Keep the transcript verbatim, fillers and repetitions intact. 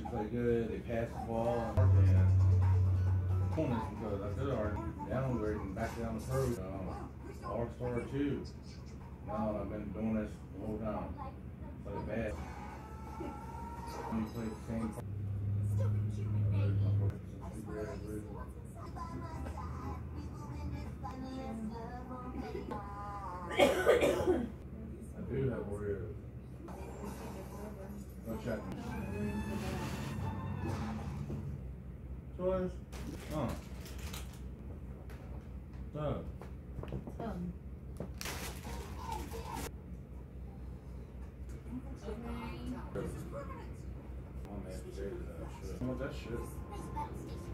play good, they pass the ball, and corners because I could already downgrade and back down the pro. Um, All-Star two. Now I've been doing this the whole time. Play bad. You play the same. I do have Oreos. Go check them. Toys? Huh. Doug. Um. Oh man, that shit. Oh, that shit.